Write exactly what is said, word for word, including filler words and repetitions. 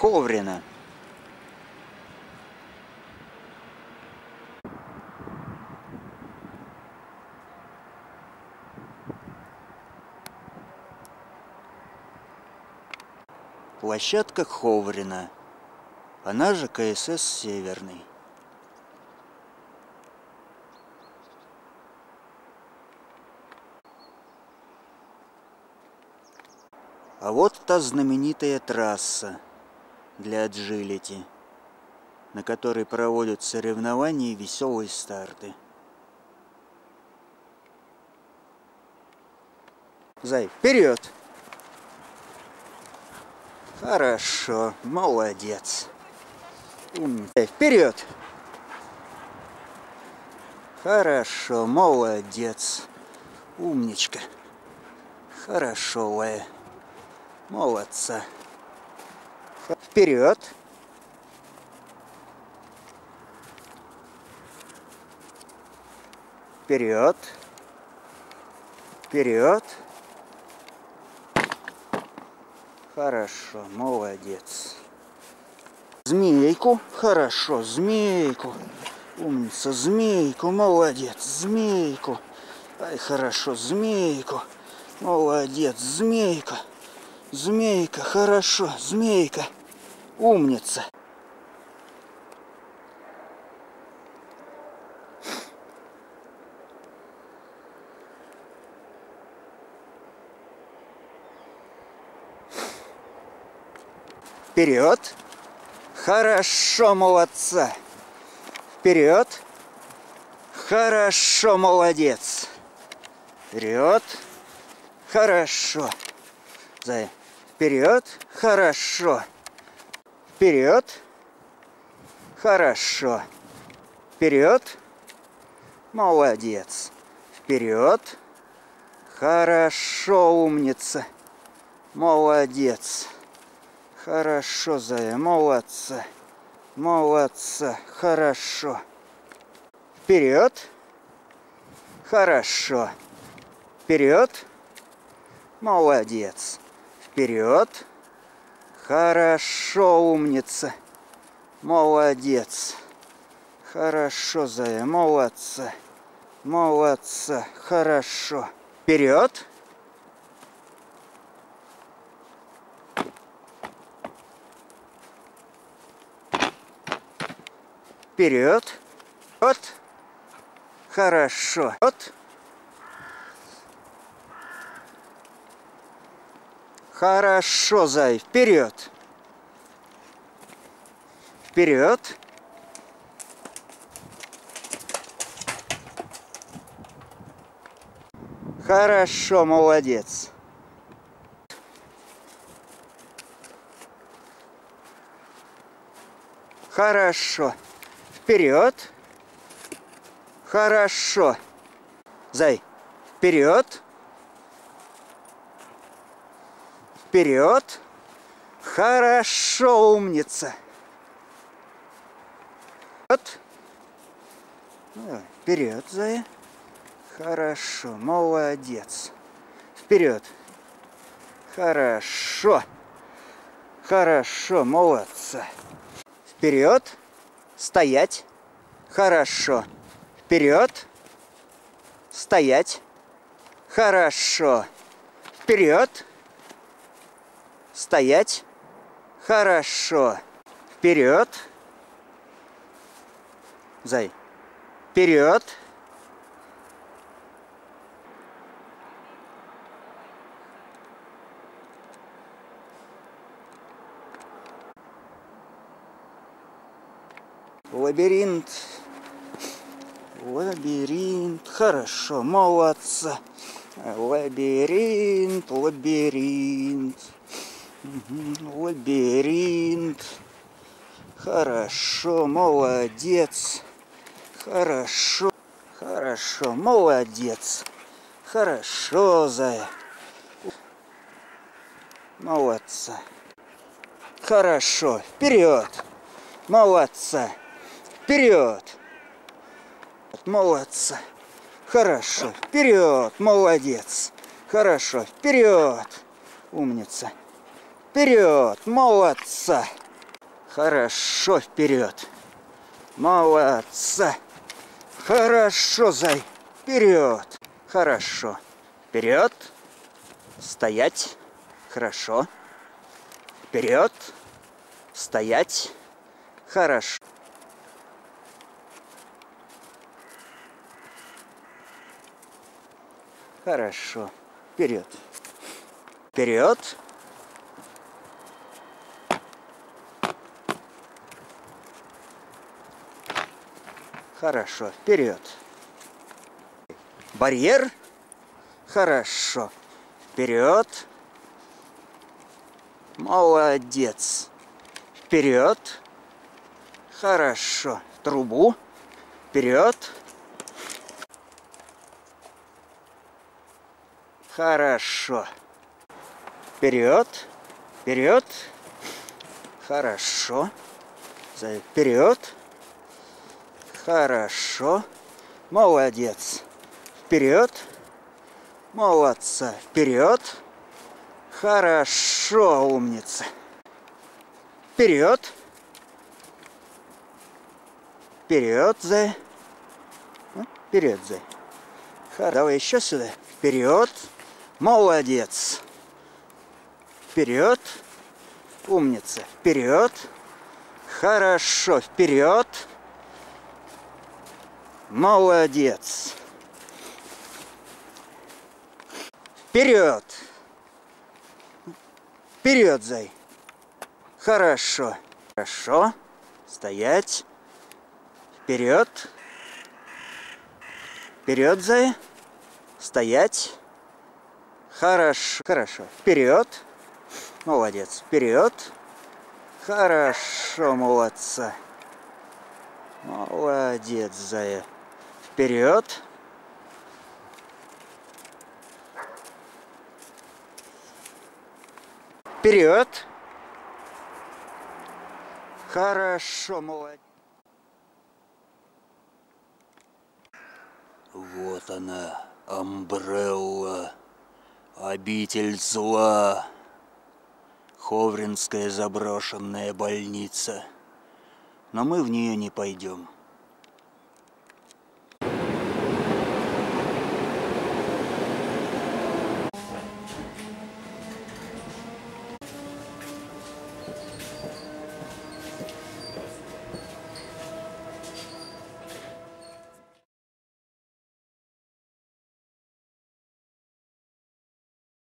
Ховрина. Площадка Ховрина, она же ка эс эс «Северный». А вот та знаменитая трасса для аджилити, на которой проводят соревнования и веселые старты. Зай, вперед! Хорошо, молодец. Умница. Вперед! Хорошо, молодец. Умничка. Хорошо, Лая. Молодца. Вперед! Вперед! Вперед! Хорошо, молодец. Змейку, хорошо, змейку. Умница, змейку, молодец, змейку. Ай, хорошо, змейку. Молодец, змейка. Змейка, хорошо, змейка. Умница. Вперед. Хорошо, молодца. Вперед. Хорошо, молодец. Вперед. Хорошо. Зай. Вперед. Хорошо. Вперед. Хорошо. Вперед. Молодец. Вперед. Хорошо, умница. Молодец. Хорошо, Зая, молодца. Молодца. Хорошо. Вперед. Хорошо. Вперед. Молодец. Вперед. Хорошо, умница. Молодец. Хорошо, Зая, молодца. Молодца. Хорошо. Вперед. Вперед. Вот. Хорошо. Вот. Хорошо, Зай. Вперед. Вперед. Хорошо, молодец. Хорошо. Вперед. Хорошо. Зай. Вперед. Вперед. Хорошо, умница. Вот. Вперед, Зая. Хорошо, молодец. Вперед. Хорошо. Хорошо, молодца. Вперед. Стоять. Хорошо. Вперед. Стоять. Хорошо. Вперед. Стоять. Хорошо. Вперед. Зай. Вперед. Лабиринт. Лабиринт. Хорошо, молодца. Лабиринт, лабиринт. Угу. Лабиринт. Хорошо, молодец. Хорошо. Хорошо, молодец. Хорошо, Зая. Молодца. Хорошо. Вперед. Молодца. Вперед. Молодца. Хорошо. Вперед. Молодец. Хорошо. Вперед. Умница. Вперед. Молодца. Хорошо, вперед. Молодца. Хорошо, зай. Вперед. Хорошо. Вперед. Стоять. Хорошо. Вперед. Стоять. Хорошо. Хорошо. Вперед. Вперед. Хорошо. Вперед. Барьер. Хорошо. Вперед. Молодец. Вперед. Хорошо. Трубу. Вперед. Хорошо. Вперед. Вперед. Хорошо. Вперед. Хорошо. Молодец. Вперед. Молодца. Вперед. Хорошо, умница. Вперед. Вперед, зай. Вперед, зай. Давай еще сюда. Вперед. Молодец. Вперед. Умница. Вперед. Хорошо. Вперед. Молодец. Вперед. Вперед, зай. Хорошо. Хорошо. Стоять. Вперед. Вперед, зай. Стоять. Хорошо. Хорошо. Вперед. Молодец. Вперед. Хорошо, молодца. Молодец, зая. Вперед. Вперед. Хорошо, молодец. Вот она, Амбрелла, обитель зла, Ховринская заброшенная больница. Но мы в нее не пойдем.